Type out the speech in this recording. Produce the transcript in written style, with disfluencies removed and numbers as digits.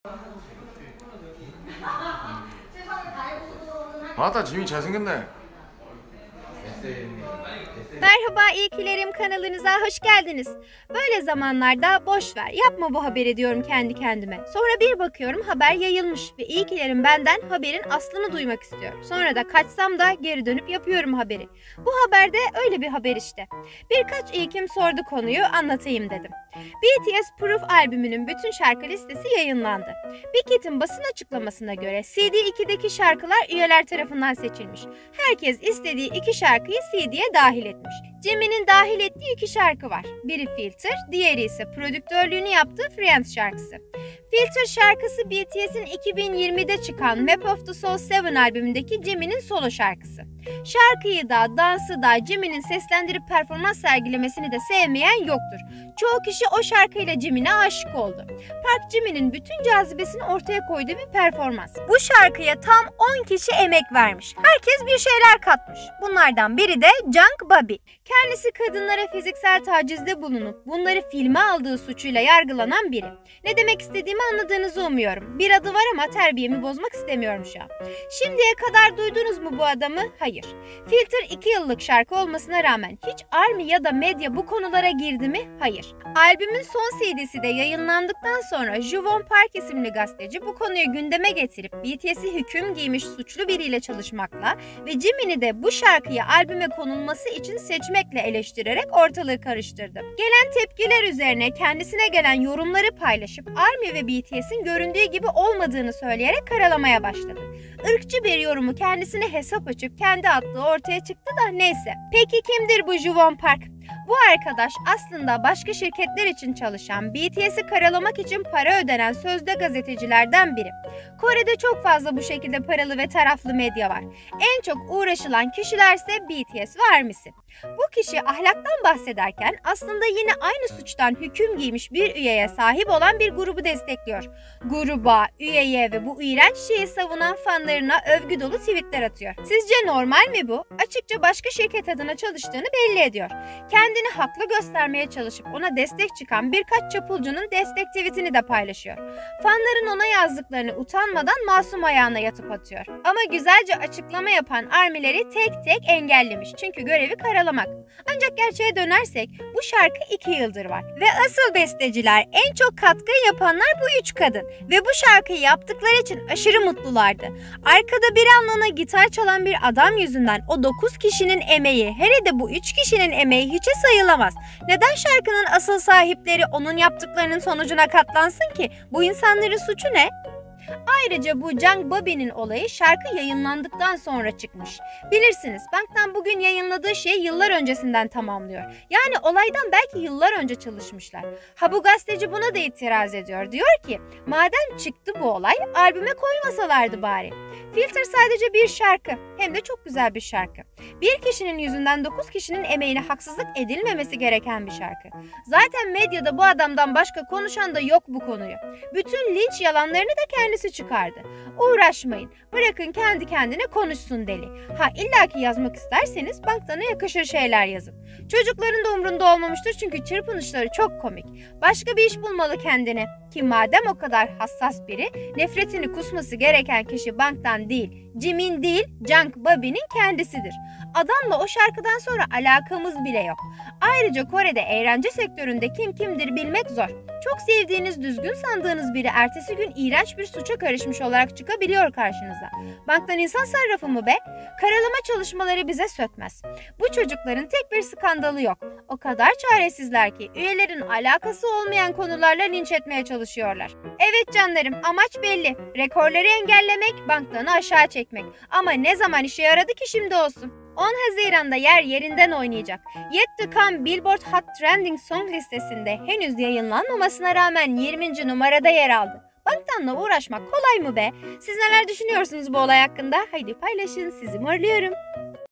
아따 지민이 잘생겼네. Merhaba iyikilerim, kanalınıza hoş geldiniz. Böyle zamanlarda boş ver, yapma bu haberi diyorum kendi kendime. Sonra bir bakıyorum haber yayılmış ve iyikilerim benden haberin aslını duymak istiyor. Sonra da kaçsam da geri dönüp yapıyorum haberi. Bu haber de öyle bir haber işte. Birkaç ilkim sordu konuyu, anlatayım dedim. BTS Proof albümünün bütün şarkı listesi yayınlandı. Big Hit'in basın açıklamasına göre CD2'deki şarkılar üyeler tarafından seçilmiş. Herkes istediği iki şarkıyı CD'ye dahil etmiş. Jimin'in dahil ettiği iki şarkı var. Biri Filter, diğeri ise prodüktörlüğünü yaptığı Friends şarkısı. Filter şarkısı BTS'in 2020'de çıkan Map of the Soul 7 albümündeki Jimin'in solo şarkısı. Şarkıyı da, dansı da, Jimin'in seslendirip performans sergilemesini de sevmeyen yoktur. Çoğu kişi o şarkıyla Jimin'e aşık oldu. Park Jimin'in bütün cazibesini ortaya koyduğu bir performans. Bu şarkıya tam 10 kişi emek vermiş. Herkes bir şeyler katmış. Bunlardan biri de Jung Bobby. Kendisi kadınlara fiziksel tacizde bulunup bunları filme aldığı suçuyla yargılanan biri. Ne demek istediğimi anladığınızı umuyorum. Bir adı var ama terbiyemi bozmak istemiyorum şu an. Şimdiye kadar duydunuz mu bu adamı? Hayır. Filter 2 yıllık şarkı olmasına rağmen hiç ARMY ya da medya bu konulara girdi mi? Hayır. Albümün son CD'si de yayınlandıktan sonra Juvon Park isimli gazeteci bu konuyu gündeme getirip BTS'i hüküm giymiş suçlu biriyle çalışmakla ve Jimin'i de bu şarkıyı albüme konulması için seçmekle eleştirerek ortalığı karıştırdı. Gelen tepkiler üzerine kendisine gelen yorumları paylaşıp ARMY ve BTS'in göründüğü gibi olmadığını söyleyerek karalamaya başladı. Irkçı bir yorumu kendisine hesap açıp kendi attığı ortaya çıktı da neyse. Peki kimdir bu Juvon Park? Bu arkadaş aslında başka şirketler için çalışan, BTS'i karalamak için para ödenen sözde gazetecilerden biri. Kore'de çok fazla bu şekilde paralı ve taraflı medya var. En çok uğraşılan kişilerse BTS ve ARMY'si. Bu kişi ahlaktan bahsederken aslında yine aynı suçtan hüküm giymiş bir üyeye sahip olan bir grubu destekliyor. Gruba, üyeye ve bu iğrenç şeyi savunan fanlarına övgü dolu tweetler atıyor. Sizce normal mi bu? Açıkça başka şirket adına çalıştığını belli ediyor. Kendini haklı göstermeye çalışıp ona destek çıkan birkaç çapulcunun destek tweetini de paylaşıyor. Fanların ona yazdıklarını utanmadan masum ayağına yatıp atıyor. Ama güzelce açıklama yapan ARMY'leri tek tek engellemiş çünkü görevi karalamak. Ancak gerçeğe dönersek bu şarkı 2 yıldır var. Ve asıl besteciler, en çok katkı yapanlar bu 3 kadın. Ve bu şarkıyı yaptıkları için aşırı mutlulardı. Arkada bir anlığına gitar çalan bir adam yüzünden o 9 kişinin emeği, hele de bu 3 kişinin emeği hiçe sayılamaz. Neden şarkının asıl sahipleri onun yaptıklarının sonucuna katlansın ki? Bu insanların suçu ne? Ayrıca bu Jung Bobby'nin olayı şarkı yayınlandıktan sonra çıkmış. Bilirsiniz, Bangtan bugün yayınladığı şeyi yıllar öncesinden tamamlıyor. Yani olaydan belki yıllar önce çalışmışlar. Ha bu gazeteci buna da itiraz ediyor. Diyor ki, madem çıktı bu olay, albüme koymasalardı bari. Filter sadece bir şarkı, hem de çok güzel bir şarkı. Bir kişinin yüzünden 9 kişinin emeğine haksızlık edilmemesi gereken bir şarkı. Zaten medyada bu adamdan başka konuşan da yok bu konuyu. Bütün linç yalanlarını da kendisi çıkardı. Uğraşmayın, bırakın kendi kendine konuşsun deli. Ha illaki yazmak isterseniz Bangtan'a yakışır şeyler yazın. Çocukların da umrunda olmamıştır çünkü çırpınışları çok komik. Başka bir iş bulmalı kendine. Ki madem o kadar hassas biri, nefretini kusması gereken kişi Bangtan değil, Jimin değil, Jung Bobby'nin kendisidir. Adamla o şarkıdan sonra alakamız bile yok. Ayrıca Kore'de eğlence sektöründe kim kimdir bilmek zor. Çok sevdiğiniz, düzgün sandığınız biri ertesi gün iğrenç bir suça karışmış olarak çıkabiliyor karşınıza. Bangtan insan sarrafı mı be? Karalama çalışmaları bize sökmez. Bu çocukların tek bir skandalı yok. O kadar çaresizler ki üyelerin alakası olmayan konularla linç etmeye çalışıyorlar. Evet canlarım, amaç belli. Rekorları engellemek, Bangtan'ı aşağı çekmek. Ama ne zaman işe yaradı ki şimdi olsun? 10 Haziran'da yer yerinden oynayacak. Yet to Come Billboard Hot Trending Song listesinde henüz yayınlanmamasına rağmen 20. numarada yer aldı. Bangtan'la uğraşmak kolay mı be? Siz neler düşünüyorsunuz bu olay hakkında? Haydi paylaşın, sizi morluyorum.